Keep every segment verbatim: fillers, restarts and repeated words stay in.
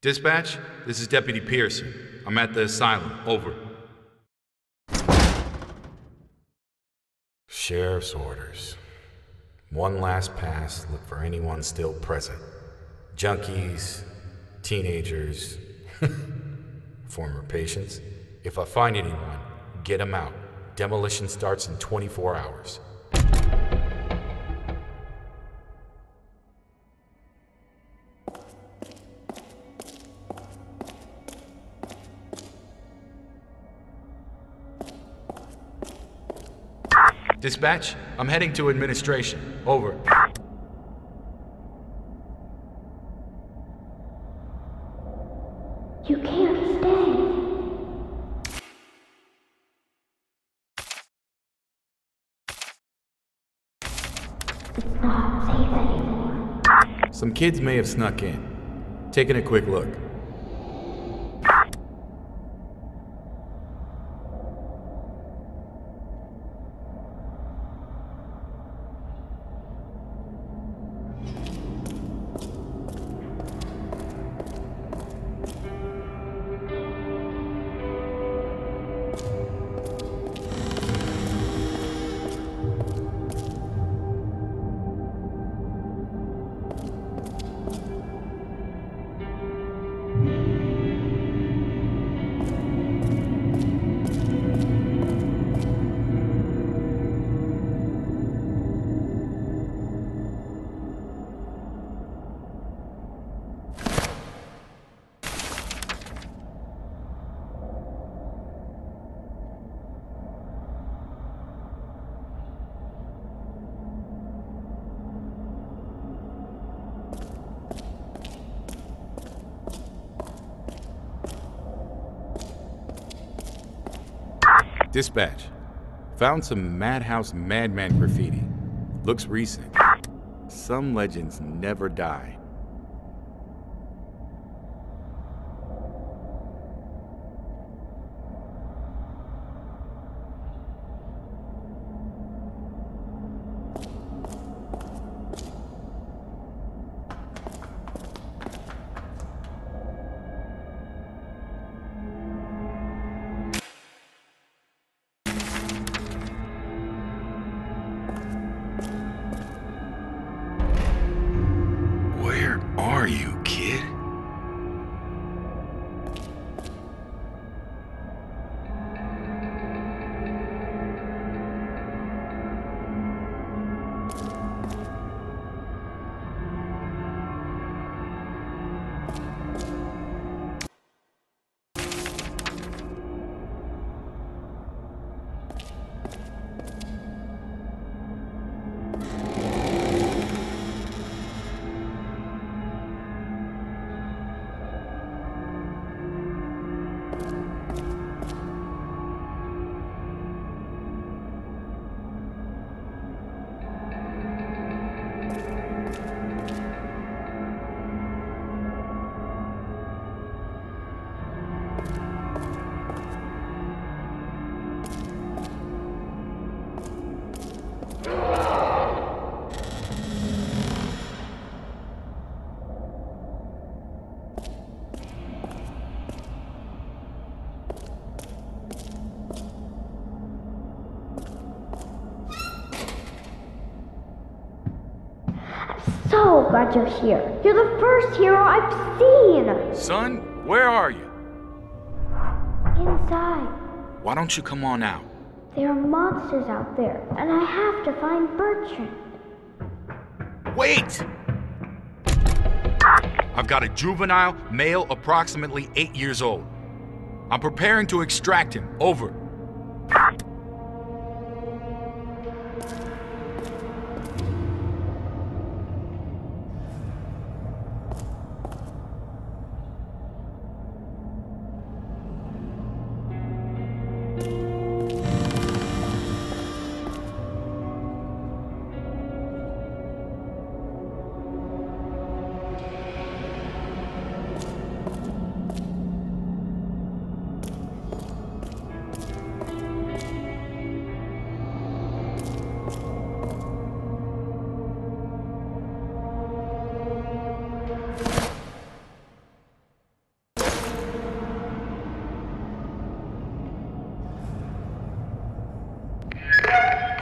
Dispatch, this is Deputy Pearson. I'm at the asylum. Over. Sheriff's orders. One last pass, look for anyone still present. Junkies, teenagers, former patients. If I find anyone, get them out. Demolition starts in twenty-four hours. Dispatch, I'm heading to administration. Over. You can't stay. It's not safe anymore. Some kids may have snuck in. Taking a quick look. Dispatch, found some Madhouse Madman graffiti. Looks recent. Some legends never die. Where are you, kid? So glad you're here. You're the first hero I've seen. Son, where are you? Inside. Why don't you come on out? There are monsters out there, and I have to find Bertrand. Wait! I've got a juvenile, male, approximately eight years old. I'm preparing to extract him. Over.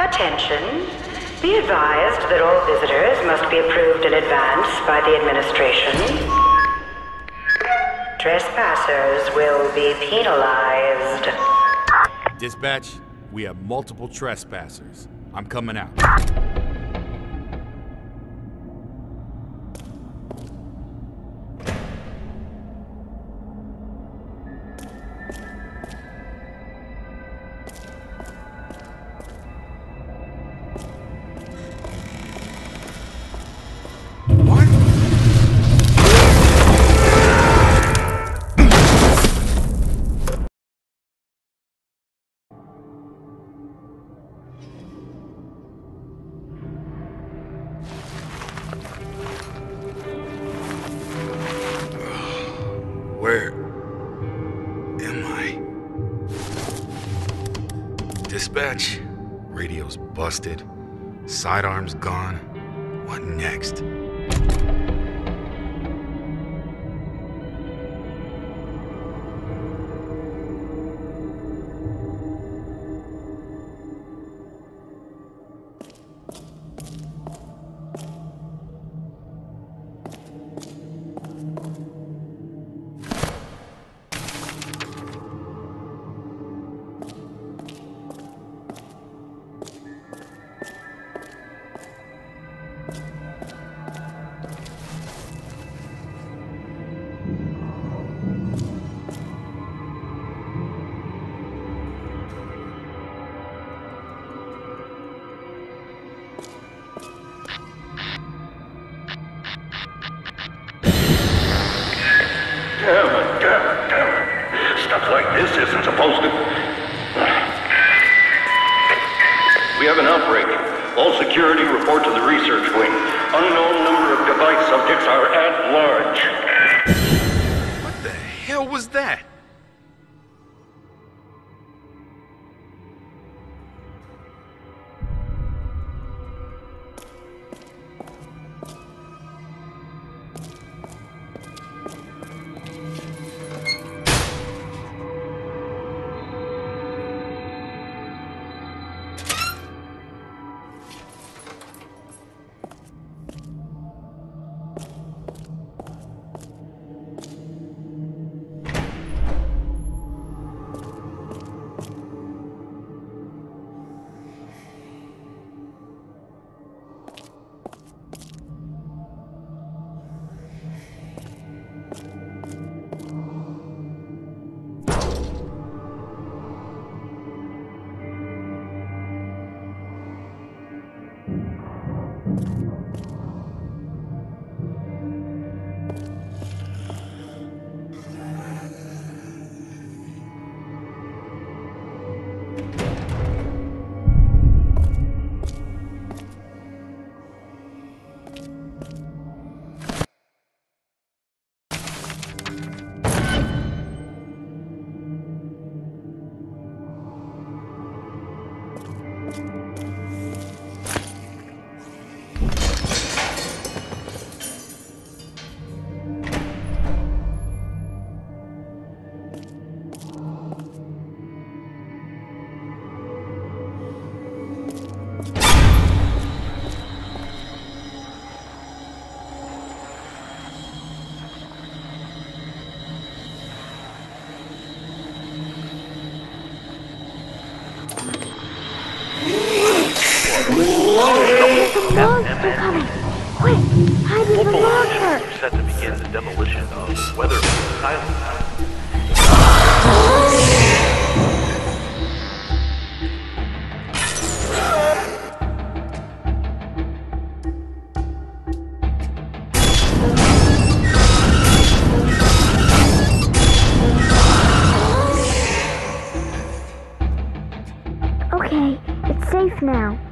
Attention. Be advised that all visitors must be approved in advance by the administration. Trespassers will be penalized. Dispatch, we have multiple trespassers. I'm coming out. Where am I? Dispatch, radio's busted, sidearm's gone. What next? Damn it, damn it, damn it. Stuff like this isn't supposed to... We have an outbreak. All security report to the research wing. Unknown number of device subjects are at large. What the hell was that? The monster coming! Quick! Hide in the locker! Set to begin the demolition of Weather Island. Okay, it's safe now.